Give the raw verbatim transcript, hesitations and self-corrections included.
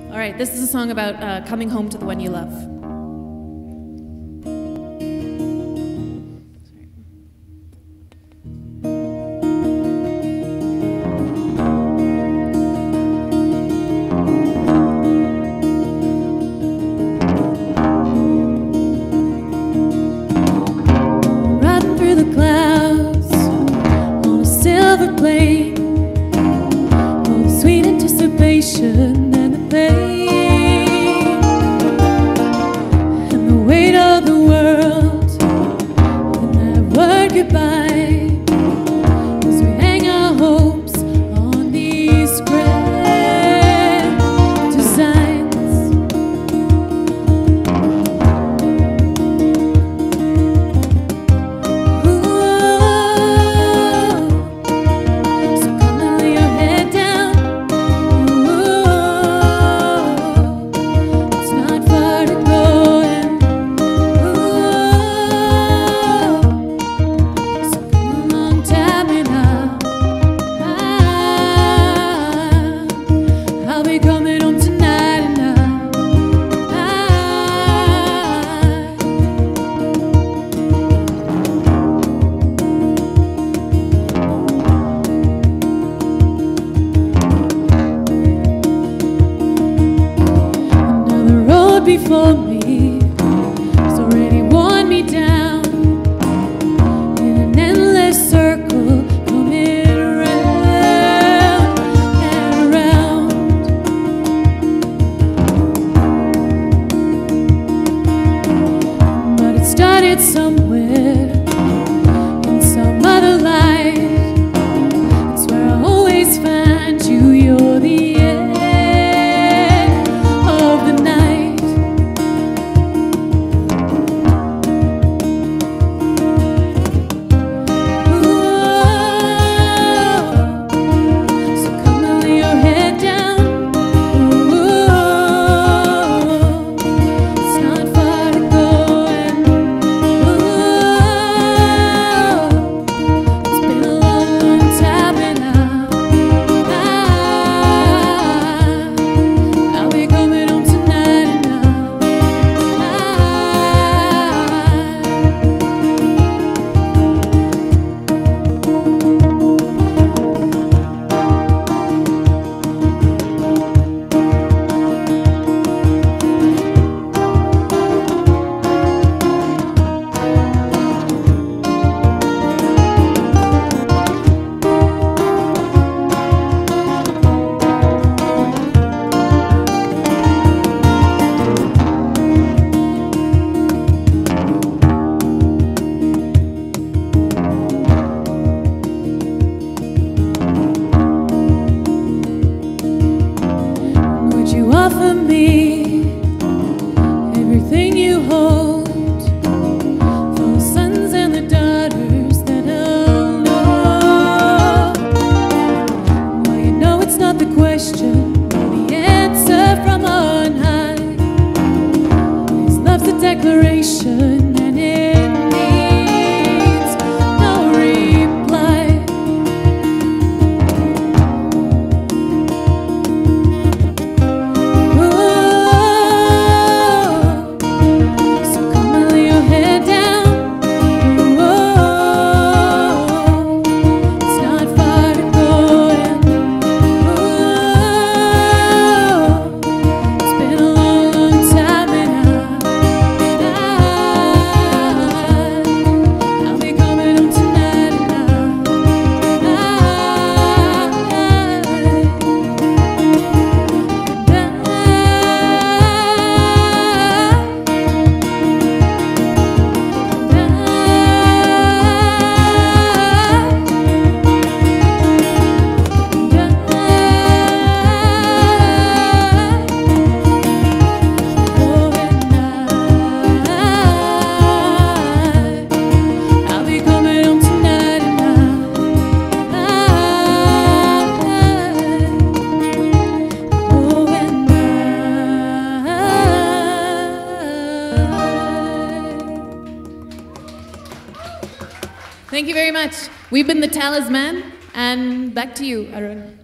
All right, this is a song about uh, coming home to the one you love. Riding through the clouds on a silver plane, oh, the sweet anticipation and the pain and the weight of the world and that word goodbye as we hang our hopes on these grand designs. Ooh, so come and lay your head down. Before me has already worn me down in an endless circle, coming around and around. But it started somewhere in some other life. It's where I always find you. You're the end of the night. Offer me everything you hold for the sons and the daughters that I'll know. Well, you know it's not the question, the answer from on high. His love's a declaration and it needs no reply. Thank you very much. We've been the Talisman, and back to you, Arun.